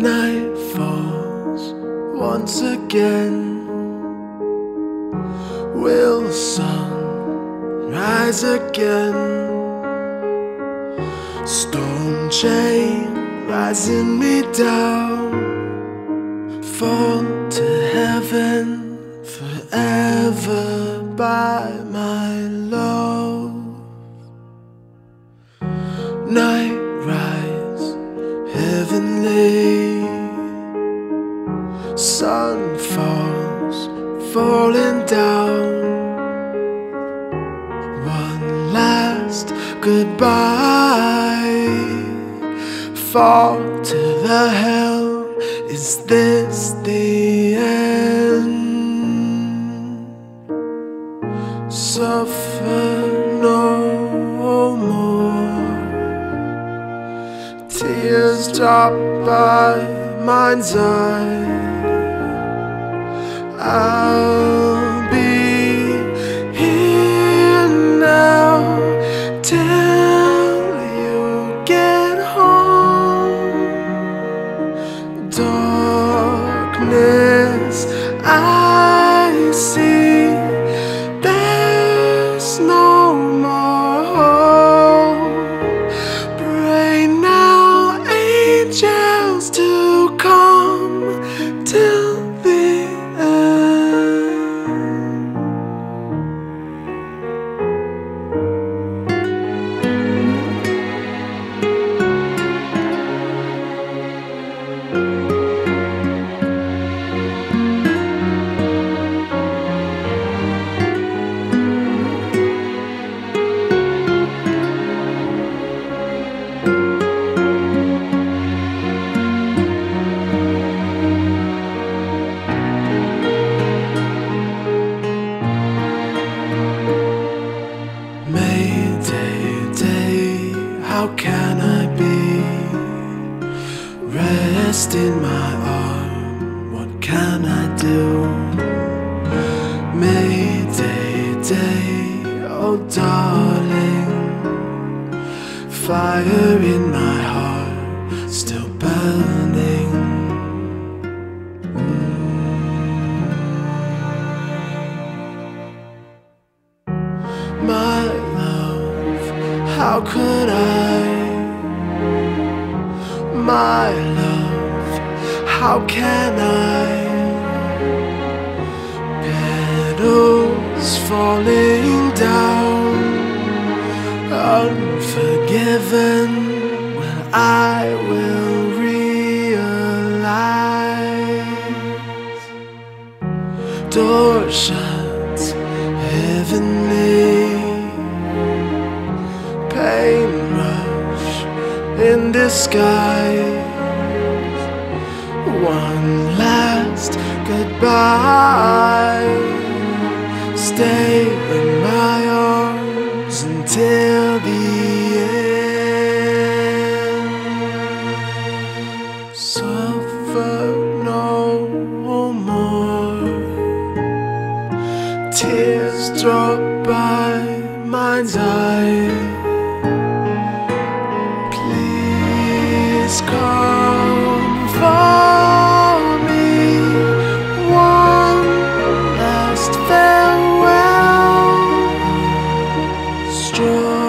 Night falls once again. Will the sun rise again? Storm chain rising me down. Fall to heaven forever by my love. Night rise heavenly. Sun falls falling down. One last goodbye. Fall to the hell. Is this the end? Suffer no more. Tears drop by mind's eye. I'll be here now till you get home. Darkness I see, there's no more hope. Pray now, angels, to come till the how can I be? Rest in my arm, what can I do? Mayday day, oh darling. Fire in my heart, still burning. My love, how could I? My love, how can I? Petals falling down, unforgiven. Well, I will realize. Door shut heavenly. Pain rush in disguise. One last goodbye. Stay in my arms until the end. Suffer no more. Tears drop by mind's eye. Please come for me. One last farewell. Strong